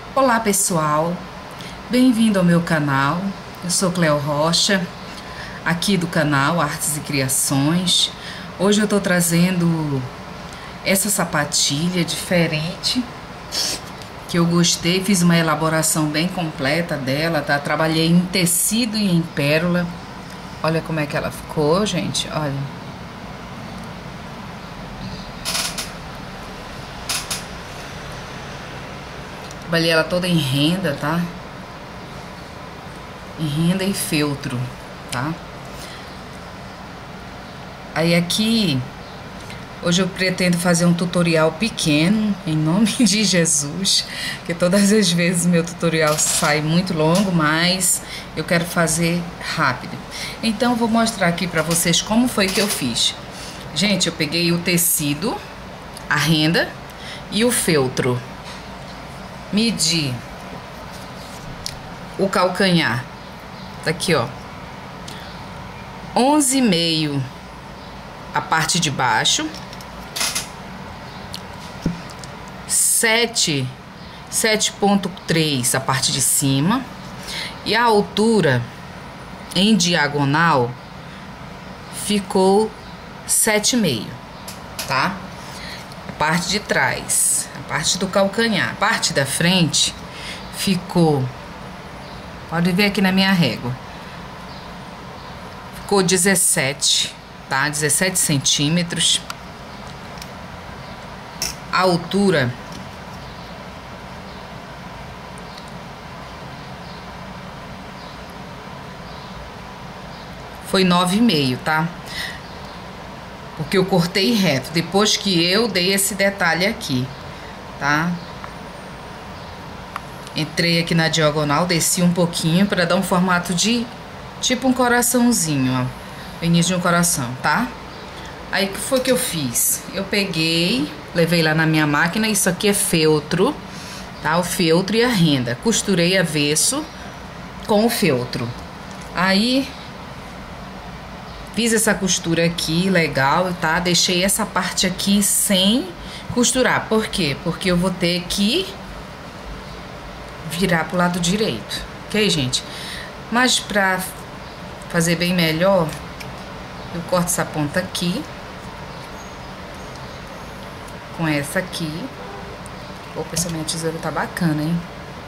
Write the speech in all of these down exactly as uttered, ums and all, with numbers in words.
Olá pessoal, bem-vindo ao meu canal. Eu sou Cleo Rocha, aqui do canal Artes e Criações. Hoje eu tô trazendo essa sapatilha diferente que eu gostei, fiz uma elaboração bem completa dela, tá? Trabalhei em tecido e em pérola. Olha como é que ela ficou, gente, olha. Trabalhei ela toda em renda, tá? Em renda e feltro, tá? Aí aqui, hoje eu pretendo fazer um tutorial pequeno, em nome de Jesus, que todas as vezes meu tutorial sai muito longo, mas eu quero fazer rápido. Então, vou mostrar aqui pra vocês como foi que eu fiz. Gente, eu peguei o tecido, a renda e o feltro. Medi o calcanhar, tá aqui, ó, onze e meio a parte de baixo, sete, sete ponto três a parte de cima, e a altura em diagonal ficou sete e meio, tá? A parte de trás, a parte do calcanhar, a parte da frente ficou, pode ver aqui na minha régua, ficou dezessete, tá? dezessete centímetros. A altura foi nove e meio, tá? Porque eu cortei reto, depois que eu dei esse detalhe aqui, tá? Entrei aqui na diagonal, desci um pouquinho para dar um formato de tipo um coraçãozinho, ó, o início de um coração, tá? Aí o que foi que eu fiz? Eu peguei, levei lá na minha máquina, isso aqui é feltro, tá? O feltro e a renda. Costurei avesso com o feltro. Aí fiz essa costura aqui, legal, tá? Deixei essa parte aqui sem costurar. Por quê? Porque eu vou ter que virar pro lado direito, ok, gente? Mas pra fazer bem melhor, eu corto essa ponta aqui com essa aqui. Opa, essa minha tesoura tá bacana, hein?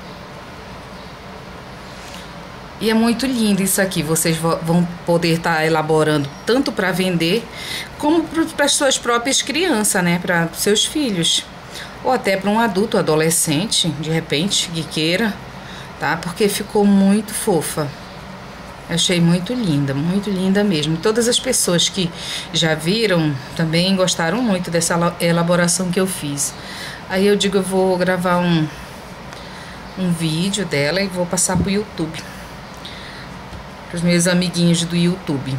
E é muito lindo isso aqui, vocês vão poder estar tá elaborando tanto para vender, como para as suas próprias crianças, né? Para seus filhos. Ou até para um adulto, adolescente, de repente, que queira, tá? Porque ficou muito fofa. Achei muito linda, muito linda mesmo. Todas as pessoas que já viram também gostaram muito dessa elaboração que eu fiz. Aí eu digo, eu vou gravar um, um vídeo dela e vou passar pro YouTube. Os meus amiguinhos do YouTube.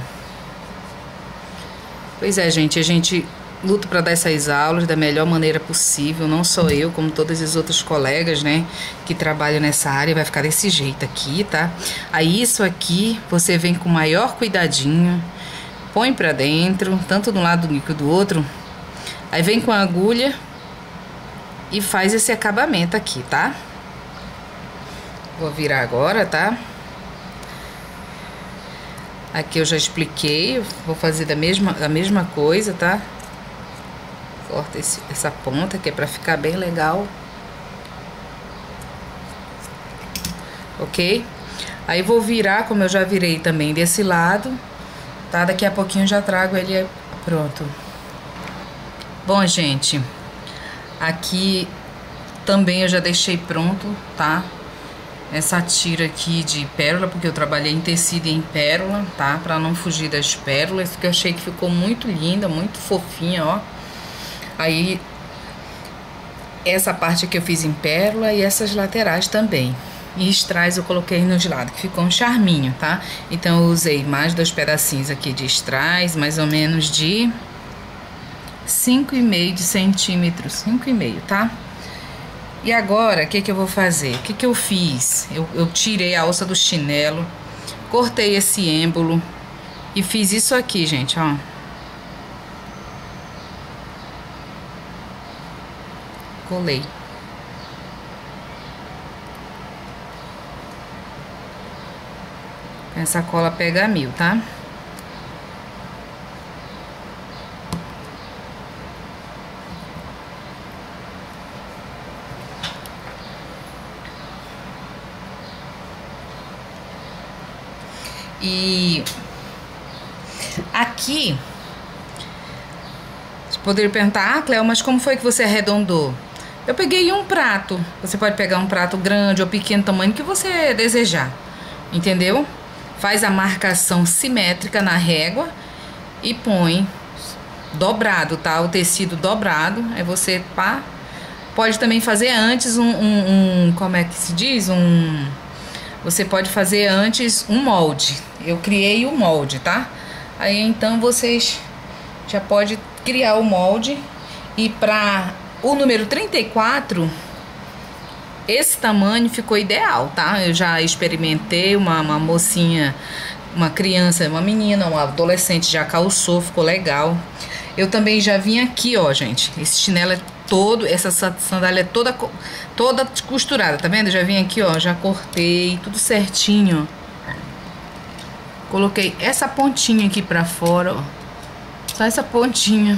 Pois é, gente, a gente luta para dar essas aulas da melhor maneira possível, não só eu, como todas as outras colegas, né, que trabalham nessa área. Vai ficar desse jeito aqui, tá? Aí isso aqui você vem com o maior cuidadinho, põe para dentro, tanto de um lado quanto do outro. Aí vem com a agulha e faz esse acabamento aqui, tá? Vou virar agora, tá? Aqui eu já expliquei, vou fazer da mesma, a mesma coisa, tá? Corta esse, essa ponta, que é pra ficar bem legal. Ok? Aí vou virar, como eu já virei também desse lado, tá? Daqui a pouquinho eu já trago ele pronto. Bom, gente, aqui também eu já deixei pronto, tá? Essa tira aqui de pérola, porque eu trabalhei em tecido e em pérola, tá? Pra não fugir das pérolas, que eu achei que ficou muito linda, muito fofinha, ó. Aí, essa parte aqui eu fiz em pérola e essas laterais também. E strass eu coloquei nos lados, que ficou um charminho, tá? Então, eu usei mais dois pedacinhos aqui de strass, mais ou menos de cinco e meio de centímetros, cinco e meio, tá? E agora, o que que eu vou fazer? O que que eu fiz? Eu, eu tirei a alça do chinelo, cortei esse êmbolo e fiz isso aqui, gente, ó. Colei. Essa cola pega mil, tá? E aqui, você poderia perguntar: ah, Cleo, mas como foi que você arredondou? Eu peguei um prato. Você pode pegar um prato grande ou pequeno, tamanho que você desejar, entendeu? Faz a marcação simétrica na régua e põe dobrado, tá? O tecido dobrado. Aí você, pá, pode também fazer antes um, um, um como é que se diz? Um... Você pode fazer antes um molde. Eu criei o molde, tá? Aí então vocês já pode criar o molde. E para o número trinta e quatro, esse tamanho ficou ideal, tá? Eu já experimentei, uma, uma mocinha, uma criança, uma menina, um adolescente já calçou, ficou legal. Eu também já vim aqui, ó, gente. Esse chinelo é todo, essa sandália é toda, toda costurada, tá vendo? Eu já vim aqui, ó, já cortei tudo certinho. Coloquei essa pontinha aqui pra fora, ó. Só essa pontinha.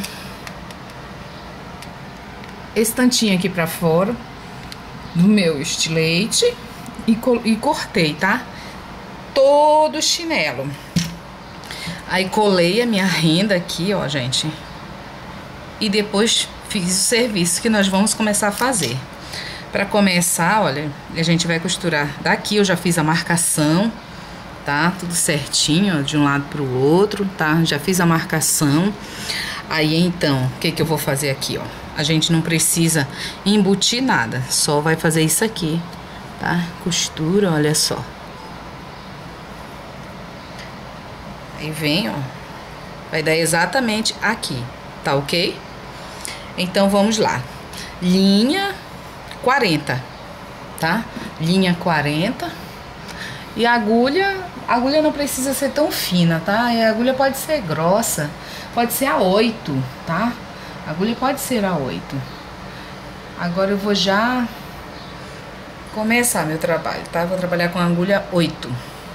Esse tantinho aqui pra fora do meu estilete e, e cortei, tá? Todo o chinelo. Aí colei a minha renda aqui, ó, gente. E depois fiz o serviço que nós vamos começar a fazer. Para começar, olha, a gente vai costurar daqui. Eu já fiz a marcação, tá? Tudo certinho, ó, de um lado pro outro, tá? Já fiz a marcação. Aí, então, o que que eu vou fazer aqui, ó? A gente não precisa embutir nada, só vai fazer isso aqui, tá? Costura, olha só. Aí vem, ó. Vai dar exatamente aqui, tá ok? Então, vamos lá. Linha quarenta, tá? Linha quarenta. E a agulha, a agulha não precisa ser tão fina, tá? E a agulha pode ser grossa, pode ser a oito, tá? A agulha pode ser a oito. Agora eu vou já começar meu trabalho, tá? Vou trabalhar com a agulha oito.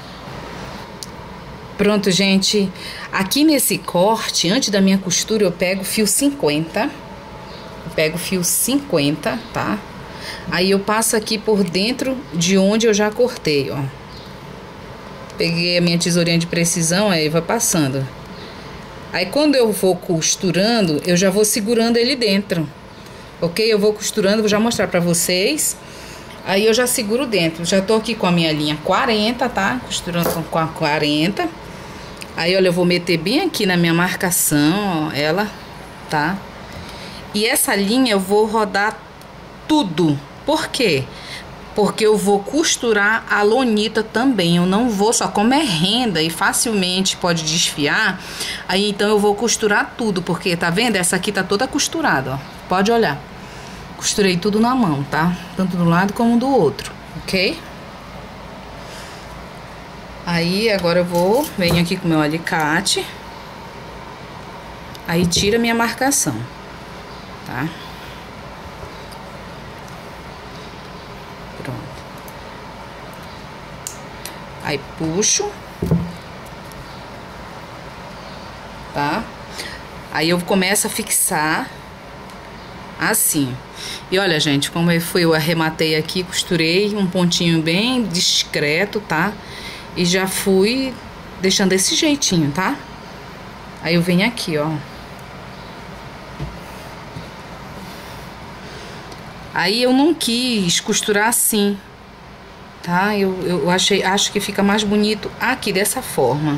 Pronto, gente. Aqui nesse corte, antes da minha costura, eu pego fio cinquenta. Eu pego fio cinquenta, tá? Aí eu passo aqui por dentro de onde eu já cortei, ó. Peguei a minha tesourinha de precisão, aí vai passando. Aí quando eu vou costurando, eu já vou segurando ele dentro, ok? Eu vou costurando, vou já mostrar pra vocês. Aí eu já seguro dentro. Já tô aqui com a minha linha quarenta, tá? Costurando com a quarenta. Aí, olha, eu vou meter bem aqui na minha marcação, ó, ela, tá? E essa linha eu vou rodar tudo. Por quê? Porque eu vou costurar a lonita também. Eu não vou, só como é renda e facilmente pode desfiar, aí então eu vou costurar tudo, porque tá vendo? Essa aqui tá toda costurada, ó. Pode olhar. Costurei tudo na mão, tá? Tanto do lado como do outro, ok? Aí agora eu vou, venho aqui com meu alicate. Aí tira minha marcação, tá? Pronto. Aí puxo, tá? Aí eu começo a fixar assim. E olha, gente, como eu fui, eu arrematei aqui, costurei um pontinho bem discreto, tá? E já fui deixando desse jeitinho, tá? Aí eu venho aqui, ó. Aí eu não quis costurar assim, tá? Eu, eu achei, acho que fica mais bonito aqui, dessa forma.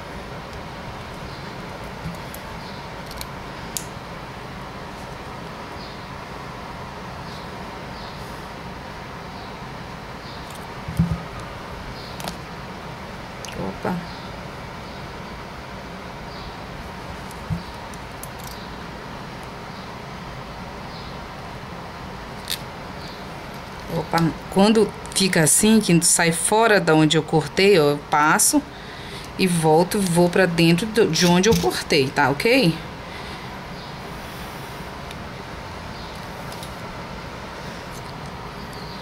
Opa. Opa, quando fica assim, que sai fora da onde eu cortei, ó, eu passo e volto, vou pra dentro de onde eu cortei, tá, ok?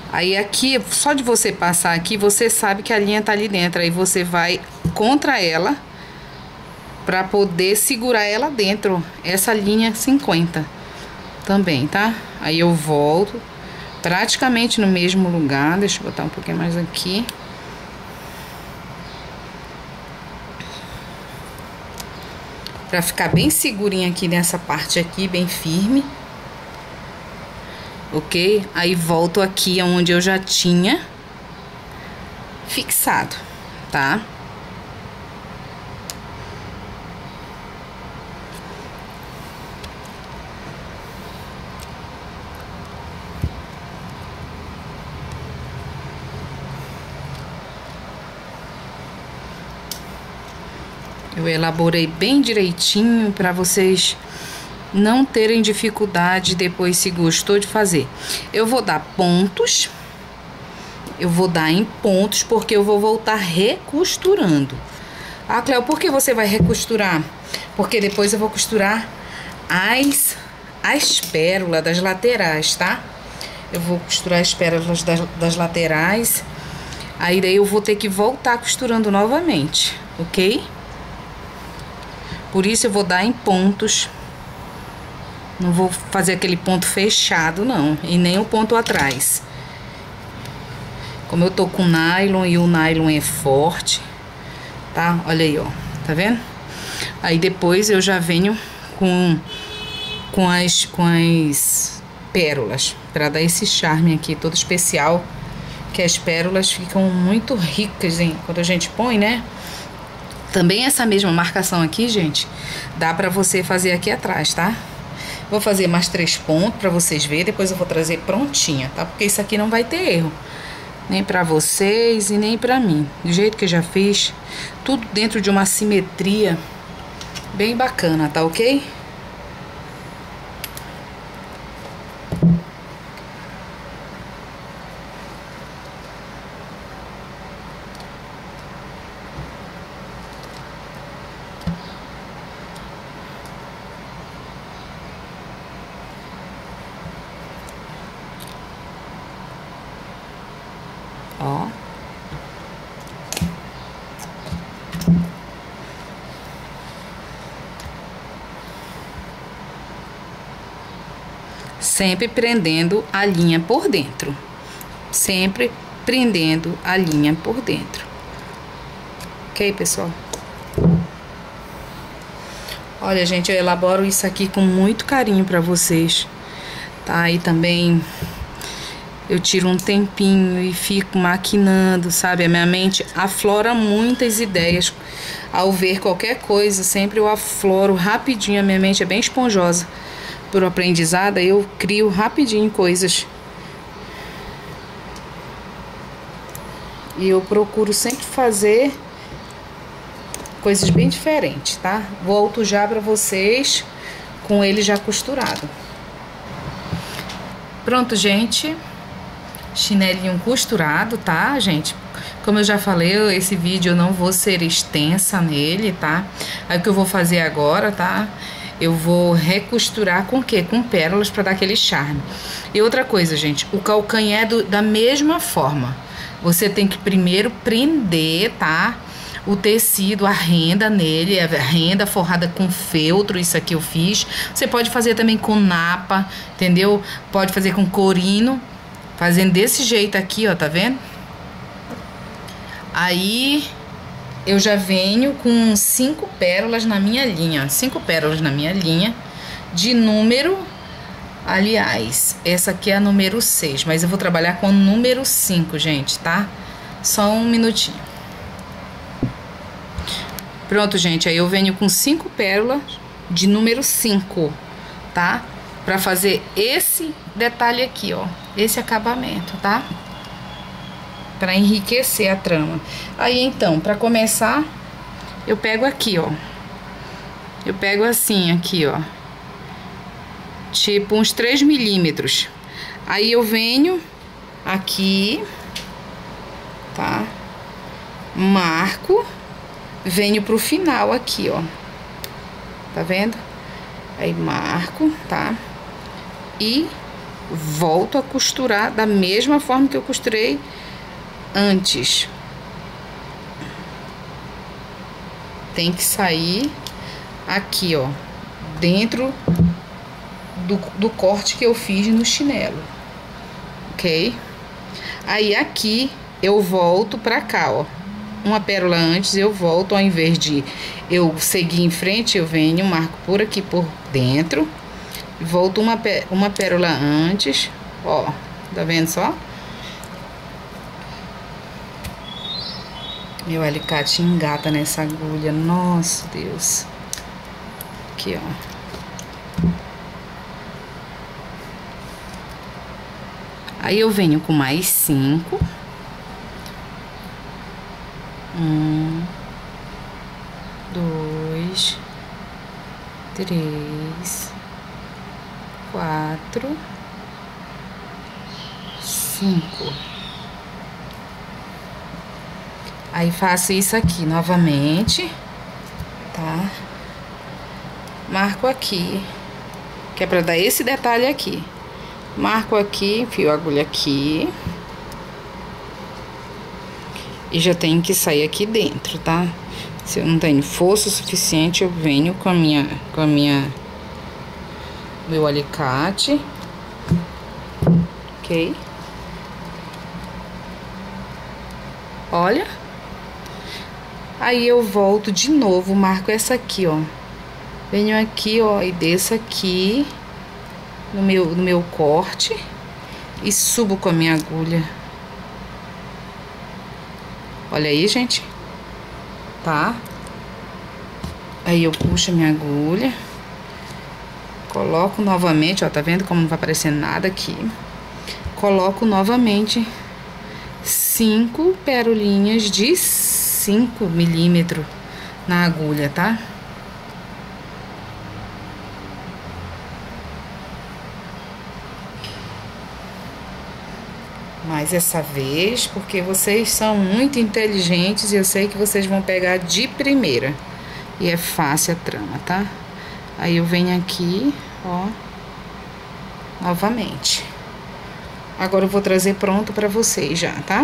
Aí aqui, só de você passar aqui, você sabe que a linha tá ali dentro. Aí você vai contra ela pra poder segurar ela dentro. Essa linha cinquenta também, tá? Aí eu volto praticamente no mesmo lugar. Deixa eu botar um pouquinho mais aqui. Pra ficar bem segurinha aqui nessa parte aqui, bem firme. Ok? Aí volto aqui onde eu já tinha fixado, tá? Eu elaborei bem direitinho para vocês não terem dificuldade depois se gostou de fazer. Eu vou dar pontos, eu vou dar em pontos porque eu vou voltar recosturando. Ah, Cléo, por que você vai recosturar? Porque depois eu vou costurar as, as pérolas das laterais, tá? Eu vou costurar as pérolas das, das laterais, aí daí eu vou ter que voltar costurando novamente, ok? Por isso eu vou dar em pontos. Não vou fazer aquele ponto fechado, não. E nem o ponto atrás. Como eu tô com nylon e o nylon é forte, tá? Olha aí, ó. Tá vendo? Aí depois eu já venho com, com, as, com as pérolas. Pra dar esse charme aqui todo especial. Que as pérolas ficam muito ricas, hein? Quando a gente põe, né? Também essa mesma marcação aqui, gente, dá pra você fazer aqui atrás, tá? Vou fazer mais três pontos pra vocês verem, depois eu vou trazer prontinha, tá? Porque isso aqui não vai ter erro. Nem pra vocês e nem pra mim. Do jeito que eu já fiz, tudo dentro de uma simetria bem bacana, tá ok? Ó. Sempre prendendo a linha por dentro. Sempre prendendo a linha por dentro. Ok, pessoal? Olha, gente, eu elaboro isso aqui com muito carinho pra vocês. Tá? E também eu tiro um tempinho e fico maquinando, sabe? A minha mente aflora muitas ideias. Ao ver qualquer coisa, sempre eu afloro rapidinho. A minha mente é bem esponjosa. Por aprendizado, eu crio rapidinho coisas. E eu procuro sempre fazer coisas bem diferentes, tá? Volto já pra vocês com ele já costurado. Pronto, gente. Chinelinho costurado, tá, gente? Como eu já falei, esse vídeo eu não vou ser extensa nele, tá? Aí o que eu vou fazer agora, tá? Eu vou recosturar com o quê? Com pérolas pra dar aquele charme. E outra coisa, gente, o calcanhar é do, da mesma forma. Você tem que primeiro prender, tá? O tecido, a renda nele, a renda forrada com feltro, isso aqui eu fiz. Você pode fazer também com napa, entendeu? Pode fazer com corino. Fazendo desse jeito aqui, ó, tá vendo? Aí, eu já venho com cinco pérolas na minha linha, ó. Cinco pérolas na minha linha, de número, aliás, essa aqui é a número seis, mas eu vou trabalhar com o número cinco, gente, tá? Só um minutinho. Pronto, gente, aí eu venho com cinco pérolas de número cinco, tá? Pra fazer esse detalhe aqui, ó. Esse acabamento, tá? Pra enriquecer a trama. Aí, então, pra começar, eu pego aqui, ó. Eu pego assim, aqui, ó. Tipo, uns três milímetros. Aí, eu venho aqui, tá? Marco. Venho pro final aqui, ó. Tá vendo? Aí, marco, tá? E volto a costurar da mesma forma que eu costurei antes. Tem que sair aqui, ó, dentro do, do corte que eu fiz no chinelo, ok? Aí aqui eu volto pra cá, ó, uma pérola antes, eu volto, ao invés de eu seguir em frente, eu venho, marco por aqui por dentro, volto uma, uma pérola antes, ó, tá vendo só? Meu alicate engata nessa agulha, nossa Deus. Aqui, ó. Aí eu venho com mais cinco. Um, dois, três, quatro, cinco. Aí faço isso aqui novamente, tá? Marco aqui, que é pra dar esse detalhe aqui. Marco aqui, enfio a agulha aqui. E já tenho que sair aqui dentro, tá? Se eu não tenho força suficiente, eu venho com a minha, com a minha, meu alicate, ok? Olha. Aí eu volto de novo, marco essa aqui, ó. Venho aqui, ó, e desço aqui no meu, no meu corte e subo com a minha agulha. Olha aí, gente. Tá? Aí eu puxo a minha agulha, coloco novamente, ó, tá vendo como não vai aparecendo nada aqui? Coloco novamente cinco perolinhas de cinco milímetros na agulha, tá? Mas essa vez, porque vocês são muito inteligentes e eu sei que vocês vão pegar de primeira. E é fácil a trama, tá? Aí eu venho aqui, ó, novamente. Agora eu vou trazer pronto pra vocês já, tá?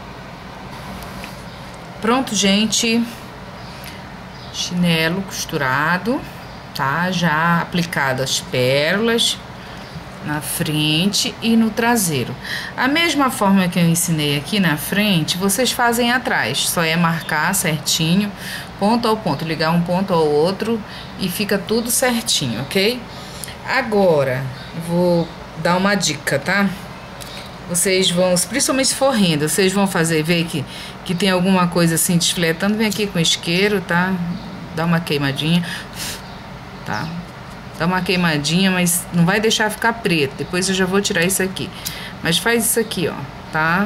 Pronto, gente. Chinelo costurado, tá? Já aplicado as pérolas na frente e no traseiro. A mesma forma que eu ensinei aqui na frente, vocês fazem atrás. Só é marcar certinho, ponto ao ponto, ligar um ponto ao outro e fica tudo certinho, ok? Agora, vou dar uma dica, tá? Vocês vão, principalmente se for renda, vocês vão fazer, ver que, que tem alguma coisa assim desfiletando, vem aqui com isqueiro, tá? Dá uma queimadinha, tá? Dá uma queimadinha, mas não vai deixar ficar preto. Depois eu já vou tirar isso aqui. Mas faz isso aqui, ó, tá?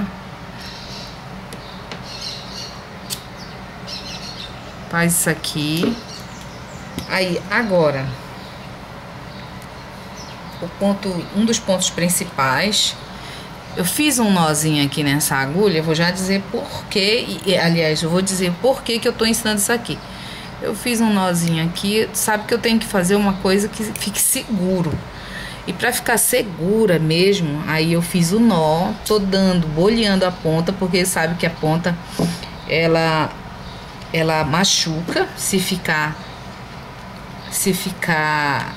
Faz isso aqui. Aí, agora, o ponto, um dos pontos principais, eu fiz um nozinho aqui nessa agulha, eu vou já dizer por quê, e, aliás, eu vou dizer por que que eu tô ensinando isso aqui. Eu fiz um nozinho aqui, sabe que eu tenho que fazer uma coisa que fique seguro. E pra ficar segura mesmo, aí eu fiz o nó, tô dando, boleando a ponta, porque sabe que a ponta, ela, ela machuca se ficar, se ficar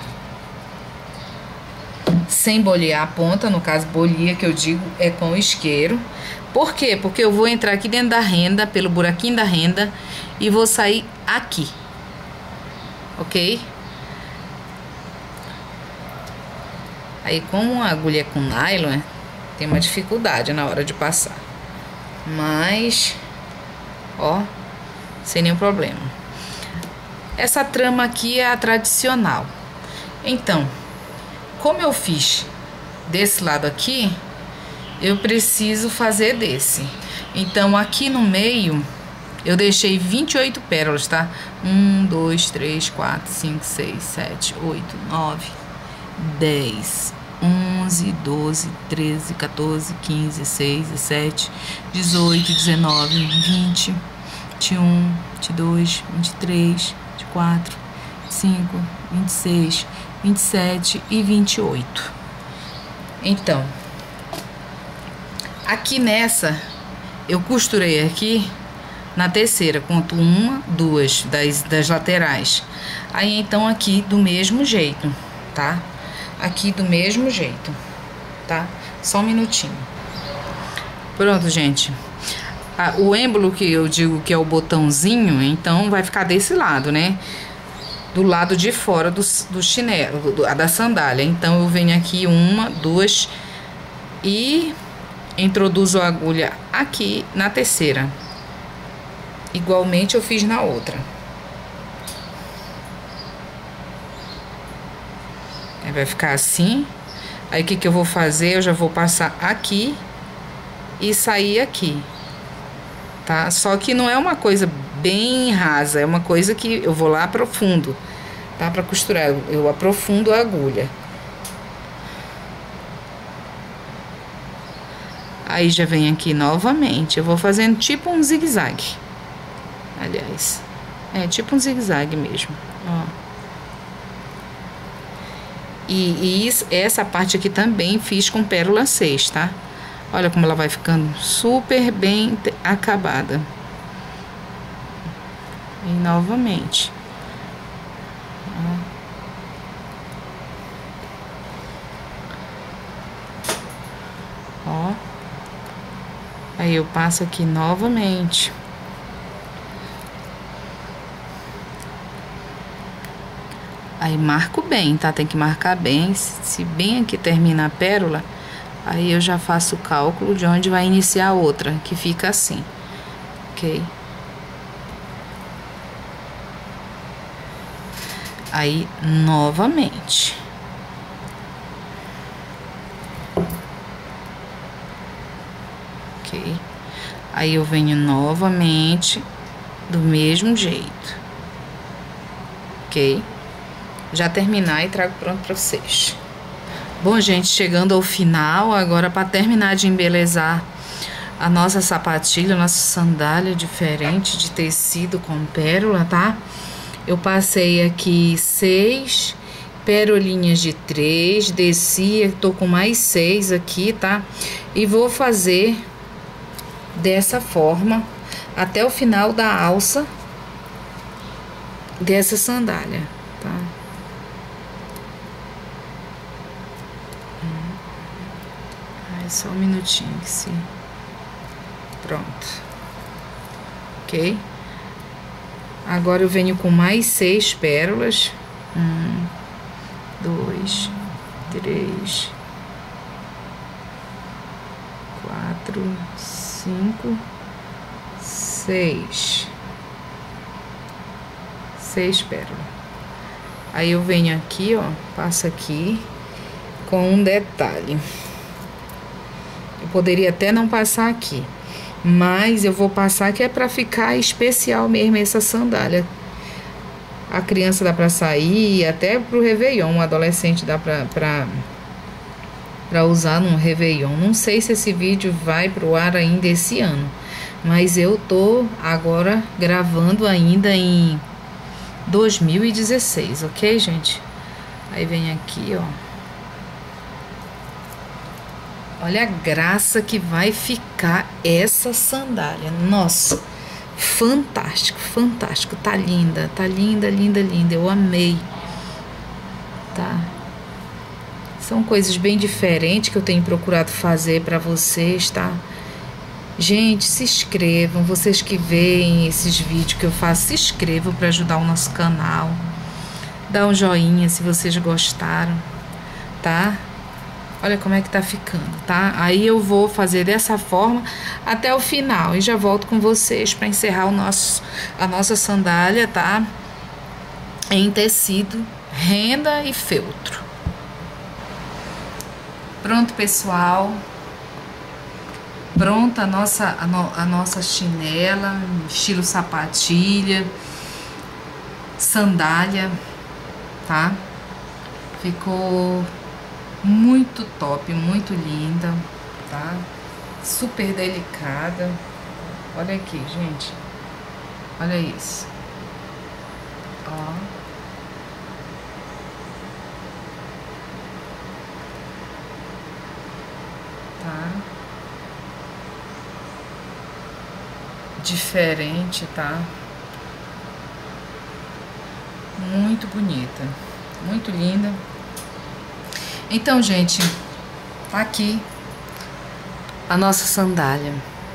sem bolear a ponta, no caso bolia, que eu digo, é com isqueiro. Por quê? Porque eu vou entrar aqui dentro da renda, pelo buraquinho da renda, e vou sair aqui, ok? Aí, como a agulha é com nylon, tem uma dificuldade na hora de passar. Mas, ó, sem nenhum problema. Essa trama aqui é a tradicional. Então, como eu fiz desse lado aqui, eu preciso fazer desse. Então, aqui no meio, eu deixei vinte e oito pérolas, tá? um, dois, três, quatro, cinco, seis, sete, oito, nove, dez, onze, doze, treze, quatorze, quinze, dezesseis, dezessete, dezoito, dezenove, vinte, vinte e um, vinte e dois, vinte e três, vinte e quatro, vinte e cinco, vinte e seis, vinte e sete e vinte e oito. Então, aqui nessa, eu costurei aqui na terceira, conto uma, duas das, das laterais. Aí, então, aqui do mesmo jeito, tá? Aqui do mesmo jeito, tá? Só um minutinho. Pronto, gente. Ah, o êmbolo que eu digo que é o botãozinho, então vai ficar desse lado, né? Do lado de fora do, do chinelo, do, da sandália. Então, eu venho aqui uma, duas e introduzo a agulha aqui na terceira. Igualmente eu fiz na outra. Aí vai ficar assim. Aí o que que eu vou fazer? Eu já vou passar aqui e sair aqui, tá? Só que não é uma coisa bem rasa, é uma coisa que eu vou lá aprofundo, tá? Pra costurar, eu aprofundo a agulha. Aí já vem aqui novamente, eu vou fazendo tipo um zigue-zague. Aliás, é tipo um zigue-zague mesmo, ó. E, e isso, essa parte aqui também fiz com pérola seis, tá? Olha como ela vai ficando super bem acabada. E novamente. Ó. Ó. Aí eu passo aqui novamente. Aí marco bem, tá? Tem que marcar bem. Se bem aqui termina a pérola, aí eu já faço o cálculo de onde vai iniciar a outra, que fica assim, ok? Aí, novamente. Ok? Aí eu venho novamente do mesmo jeito, ok? Já terminar e trago pronto para vocês. Bom, gente, chegando ao final, agora para terminar de embelezar a nossa sapatilha, nossa sandália diferente de tecido com pérola, tá? Eu passei aqui seis perolinhas de três, desci, tô com mais seis aqui, tá? E vou fazer dessa forma até o final da alça dessa sandália, tá? Só um minutinho que se... Pronto. Ok? Agora eu venho com mais seis pérolas. Um, dois, três, quatro, cinco, seis. Seis pérolas. Aí eu venho aqui, ó, passo aqui com um detalhe. Eu poderia até não passar aqui, mas eu vou passar que é para ficar especial mesmo essa sandália. A criança dá para sair, até pro Réveillon, um adolescente dá para para para usar num Réveillon. Não sei se esse vídeo vai pro ar ainda esse ano, mas eu tô agora gravando ainda em dois mil e dezesseis, ok, gente? Aí vem aqui, ó. Olha a graça que vai ficar essa sandália. Nossa, fantástico, fantástico. Tá linda, tá linda, linda, linda. Eu amei, tá? São coisas bem diferentes que eu tenho procurado fazer pra vocês, tá? Gente, se inscrevam. Vocês que veem esses vídeos que eu faço, se inscrevam pra ajudar o nosso canal. Dá um joinha se vocês gostaram, tá? Olha como é que tá ficando, tá? Aí eu vou fazer dessa forma até o final e já volto com vocês para encerrar o nosso, a nossa sandália, tá? Em tecido, renda e feltro. Pronto, pessoal. Pronta a nossa, a, no, a nossa chinela, estilo sapatilha, sandália, tá? Ficou muito top, muito linda, tá? Super delicada. Olha aqui, gente. Olha isso. Ó. diferente, tá? Muito bonita, muito linda. Então, gente, tá aqui a nossa sandália.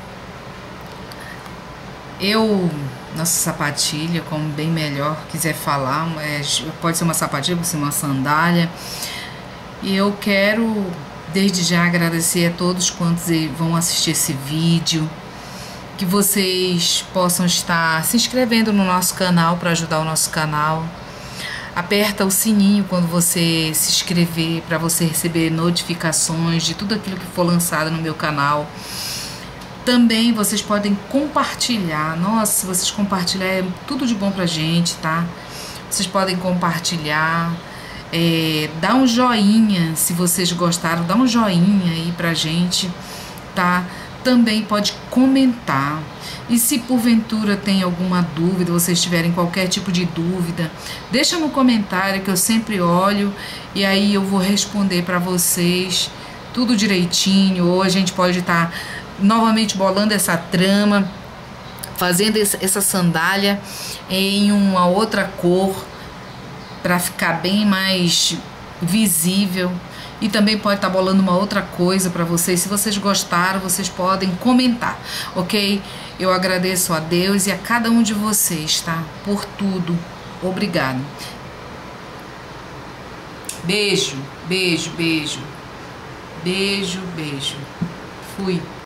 Eu, nossa sapatilha, como bem melhor quiser falar, é, pode ser uma sapatilha, pode ser uma sandália. E eu quero, desde já, agradecer a todos quantos vão assistir esse vídeo. Que vocês possam estar se inscrevendo no nosso canal para ajudar o nosso canal. Aperta o sininho quando você se inscrever para você receber notificações de tudo aquilo que for lançado no meu canal. Também vocês podem compartilhar. Nossa, se vocês compartilharem, é tudo de bom pra gente, tá? Vocês podem compartilhar, é, dá um joinha se vocês gostaram, dá um joinha aí pra gente, tá? Também pode comentar. E se porventura tem alguma dúvida, vocês tiverem qualquer tipo de dúvida, deixa no comentário que eu sempre olho e aí eu vou responder para vocês tudo direitinho. Ou a gente pode estar novamente bolando essa trama, fazendo essa sandália em uma outra cor para ficar bem mais visível. E também pode estar bolando uma outra coisa para vocês. Se vocês gostaram, vocês podem comentar, ok? Eu agradeço a Deus e a cada um de vocês, tá? Por tudo. Obrigado. Beijo, beijo, beijo. Beijo, beijo. Fui.